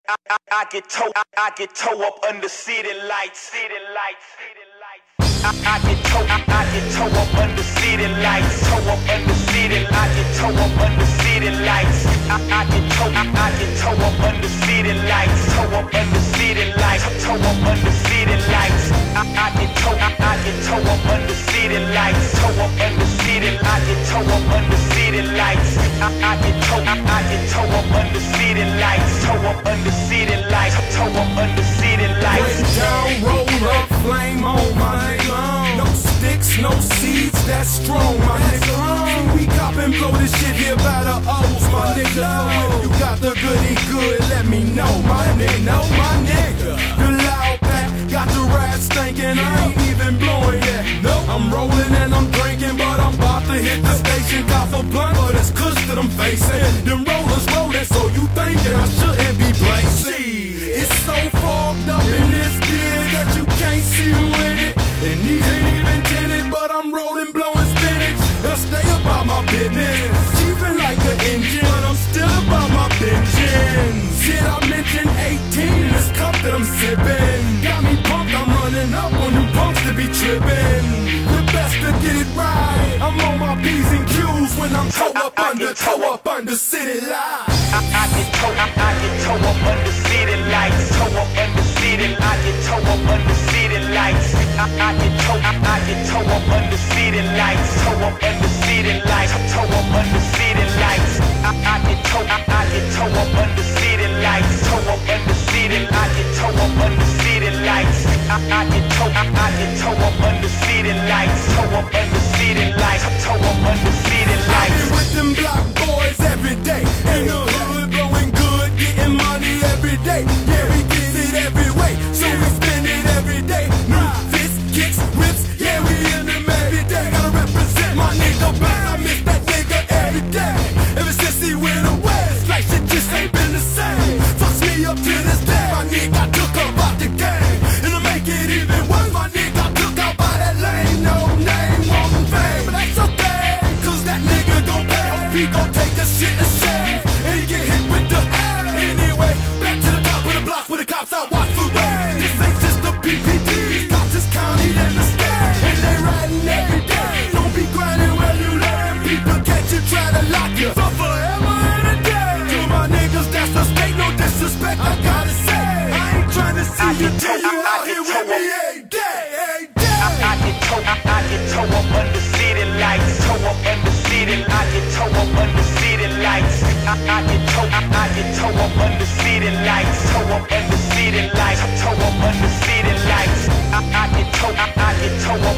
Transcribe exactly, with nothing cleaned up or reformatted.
I, I, I get toe, I, I get toe up under city lights, city lights, city lights. I, I get toe, I, I get toe up under city lights, toe up under city. I get toe up under city lights. I, I get toe, I, I get toe up under city lights, toe up under city lights, toe up under city lights. I, I get toe, I, I get toe up under city lights, toe up under city. I get toe up under city lights. I, I get toe, I, I get toe up under city lights, toe up under city lights, toe up under city lights. Break down, roll up, flame on, my nigga. No sticks, no seeds, that's strong, my nigga. We cop and blow this shit here by the O's, my nigga. So if you got the goody good, let me know, my nigga. Know my nigga. The loud pack got the rats stinking, I ain't even blowing yet. Nope. I'm rolling and I'm drinking, but I'm about to hit the station. Got for blunt, but it's kush that I'm facing. Them rollers rolling, so you thinking I shouldn't be blazing. It's so fogged up in this gear that you can't see with it. And these ain't even tinted, but I'm rolling, blowing spinach. I stay about my business, cheaping like an engine, but I'm still about my binging. Shit, I mentioned eighteen in this cup that I'm sipping. Got me pumped, I'm running up on you punks to be tripping. The best to get it right, I'm on my P's and Q's when I'm toe up under, toe up under city lights. I, I get toe, I, I get toe up under city lights, toe up under city. I get toe up under city lights. I, I get toe, I, I get toe up under city lights, toe up under city lights, toe up under city lights. I, I get toe, I, I get toe up under city lights, toe up under city. I get toe up under city lights. I, I get toe, I, I get toe up under city lights, toe up under city lights, toe up under city lights. I be with them block boys every day, in the hood blowing good, getting money every day. Yeah, we get it every way, so we spend it every day. New fists, kicks, whips, yeah, we in them every day. Gotta represent my nigga back, I miss that nigga every day. Ever since he went away, like shit just ain't been the same. Fucks me up to this day, my nigga took up out the game. And to make it even worse, my nigga took out by that lane. No name, won't fame, but that's okay, cause that nigga gon' pay. Hope he gon' take the shit and shame, and he get hit with the air. Anyway, back to the top of the block where the cops out watch for rain. This ain't just the P P D, cops is county and the state, and they riding every day. Don't be grinding where you live, people catch you, try to lock you for forever and a day. To my niggas, that's the state, no disrespect, I gotta say. I ain't trying to see you till you out here with me every day, every day. I, I get toe, I, I get toe up under city lights, toe up under city. I get toe up under city lights. I, I get toe, I, I get toe up under city lights, toe up under city lights, toe up under city lights. I, I get toe, I, I get toe